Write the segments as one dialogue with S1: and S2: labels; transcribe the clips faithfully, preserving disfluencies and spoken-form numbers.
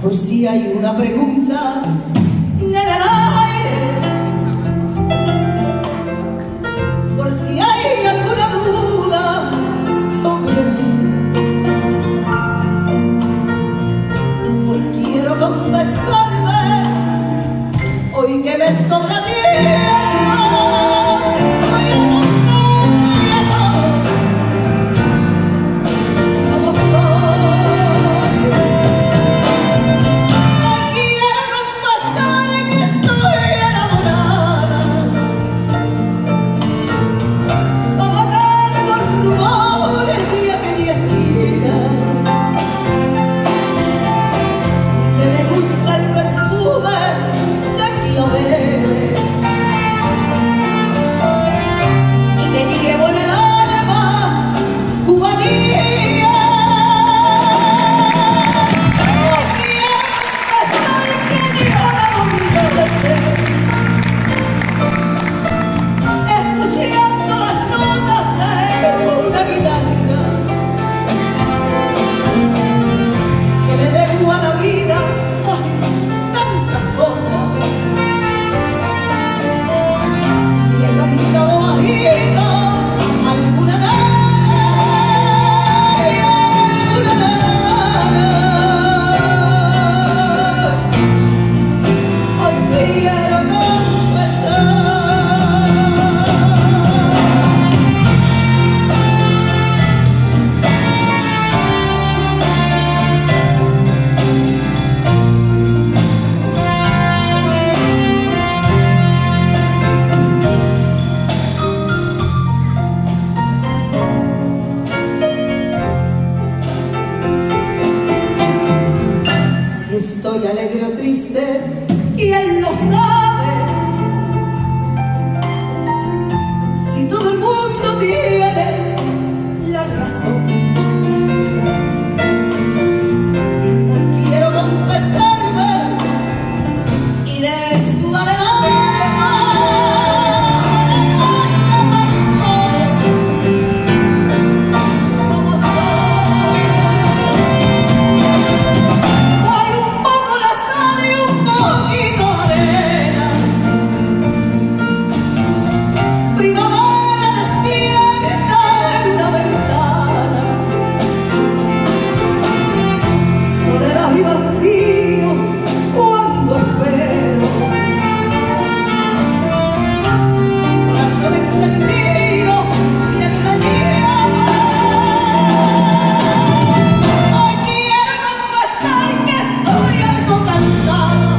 S1: por si hay una pregunta en el aire, por si hay alguna duda sobre mí. Hoy quiero confesarme, hoy que me sobra tiempo, hoy no estoy a todos como soy. Hoy quiero confesar que estoy enamorada, para matar los rumores de aquella esquina, que me gusta el perfume de claveles y que llevo en el alma cubanía. Hoy quiero confesar que lloro muchas veces, escuchando las notas de una guitarra, que le debo a la vida ay, tantas cosas, y le he cantado bajito alguna nana y alguna nana. Hoy quiero confesar. Si estoy alegre o triste, ¿quién lo sabe? Si todo el mundo tiene la razón. Hoy quiero confesarme y desnudar el alma de como soy. Soy un poco la sal y un poquito de arena, primavera despierta en una ventana, soledad y vacío cuando espero, corazón encendido si él me llama. Hoy quiero confesar que estoy algo cansada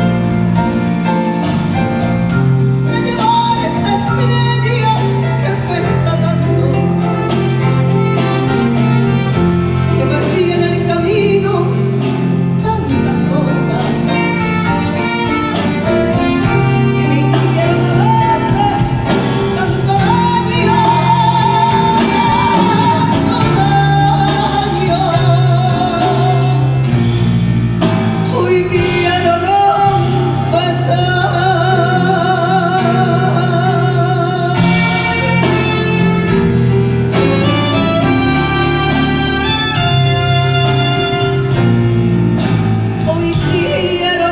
S1: de llevar esta estrella que pesa tanto, que perdí en el camino tantas cosas que me hicieron a veces tanto daño, tanto daño. Hoy quiero confesar. Hoy quiero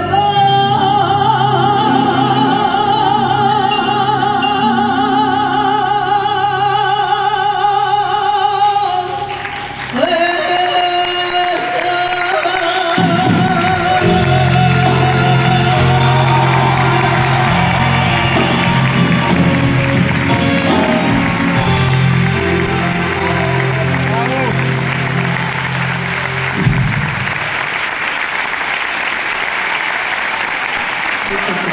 S1: confesar.